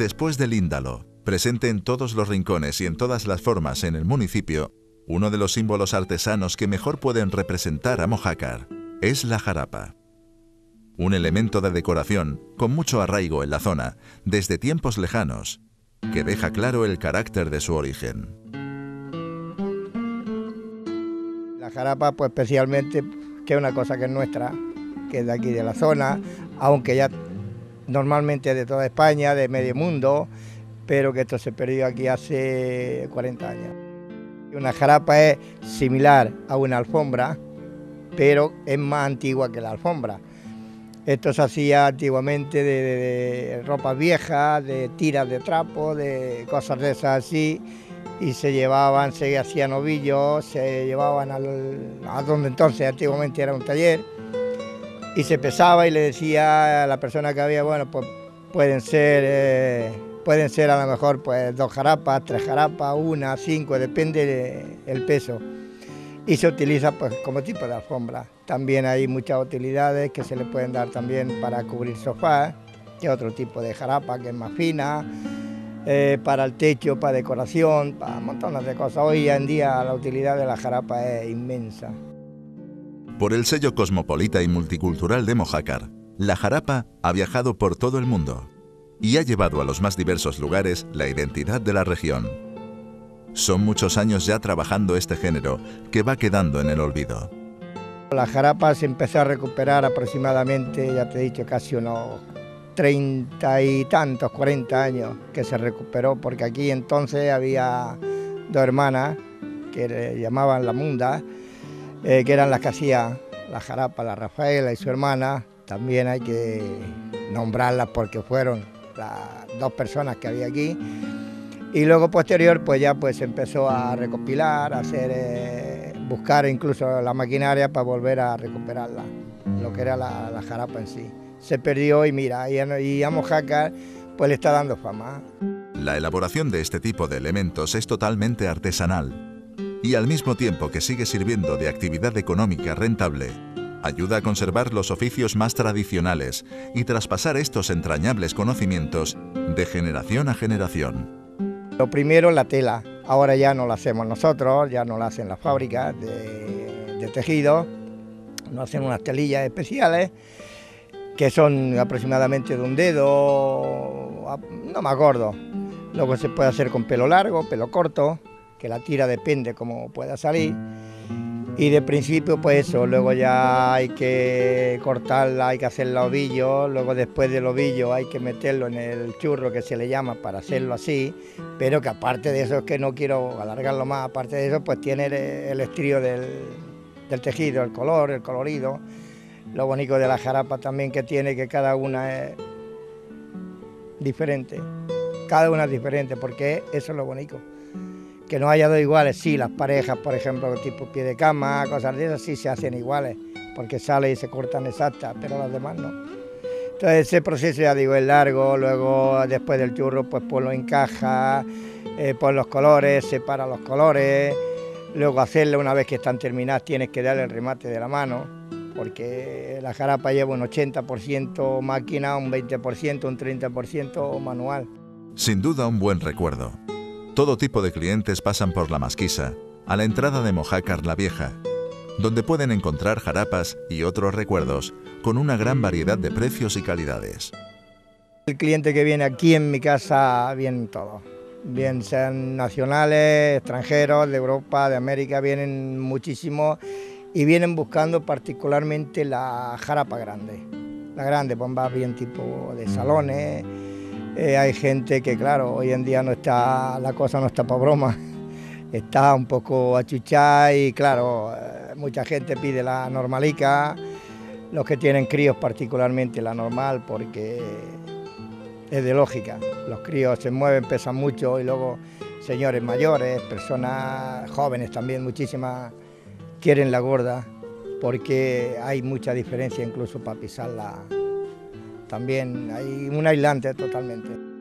Después del índalo, presente en todos los rincones y en todas las formas en el municipio, uno de los símbolos artesanos que mejor pueden representar a Mojácar es la jarapa. Un elemento de decoración con mucho arraigo en la zona desde tiempos lejanos, que deja claro el carácter de su origen. La jarapa, pues especialmente, que es una cosa que es nuestra, que es de aquí de la zona, aunque ya normalmente de toda España, de medio mundo, pero que esto se perdió aquí hace 40 años. Una jarapa es similar a una alfombra, pero es más antigua que la alfombra. Esto se hacía antiguamente de ropas viejas, de tiras de trapo, de cosas de esas así, y se hacían ovillos, se llevaban a donde entonces antiguamente era un taller, y se pesaba y le decía a la persona que había, bueno, pues pueden ser a lo mejor pues 2 jarapas, 3 jarapas, 1, 5, depende del peso. Y se utiliza pues como tipo de alfombra. También hay muchas utilidades que se le pueden dar también para cubrir sofás, que es otro tipo de jarapa que es más fina, para el techo, para decoración, para montones de cosas. Hoy en día la utilidad de la jarapa es inmensa. Por el sello cosmopolita y multicultural de Mojácar, la jarapa ha viajado por todo el mundo y ha llevado a los más diversos lugares la identidad de la región. Son muchos años ya trabajando este género que va quedando en el olvido. La jarapa se empezó a recuperar aproximadamente, ya te he dicho, casi unos 30 y tantos, 40 años que se recuperó, porque aquí entonces había 2 hermanas que le llamaban la Munda, que eran las que hacían la jarapa, la Rafaela y su hermana. También hay que nombrarlas porque fueron las 2 personas que había aquí. Y luego posterior pues ya pues se empezó a recopilar, a hacer, buscar incluso la maquinaria para volver a recuperarla, lo que era la jarapa en sí. Se perdió y mira, y a Mojácar pues le está dando fama. La elaboración de este tipo de elementos es totalmente artesanal y al mismo tiempo que sigue sirviendo de actividad económica rentable, ayuda a conservar los oficios más tradicionales y traspasar estos entrañables conocimientos de generación a generación. Lo primero, la tela. Ahora ya no la hacemos nosotros, ya no la hacen las fábricas de tejido. Nos hacen unas telillas especiales que son aproximadamente de un dedo, no más gordo. Luego se puede hacer con pelo largo, pelo corto, que la tira depende cómo pueda salir. Y de principio pues eso, luego ya hay que cortarla, hay que hacer los ovillos, luego después del ovillo hay que meterlo en el churro que se le llama para hacerlo así, pero que aparte de eso, es que no quiero alargarlo más, aparte de eso pues tiene el estrío del tejido, el color, el colorido. Lo bonito de la jarapa también que tiene que cada una es diferente, porque eso es lo bonito. Que no haya 2 iguales, sí, las parejas, por ejemplo, tipo pie de cama, cosas de esas, sí se hacen iguales, porque sale y se cortan exactas, pero las demás no. Entonces ese proceso, ya digo, es largo, luego después del churro, pues lo encaja, pon los colores, separa los colores, luego hacerle una vez que están terminadas tienes que darle el remate de la mano, porque la jarapa lleva un 80% máquina, un 20%, un 30% manual. Sin duda un buen recuerdo. Todo tipo de clientes pasan por la Masquisa, a la entrada de Mojácar la Vieja, donde pueden encontrar jarapas y otros recuerdos con una gran variedad de precios y calidades. El cliente que viene aquí en mi casa, vienen todos, bien sean nacionales, extranjeros, de Europa, de América, vienen muchísimos y vienen buscando particularmente la jarapa grande. La grande, pues va bien tipo de salones. Hay gente que, claro, hoy en día la cosa no está para broma, está un poco achuchada y, claro, mucha gente pide la normalica, los que tienen críos particularmente la normal, porque es de lógica. Los críos se mueven, pesan mucho y luego señores mayores, personas jóvenes también, muchísimas quieren la gorda, porque hay mucha diferencia incluso para pisarla. También hay un aislante totalmente.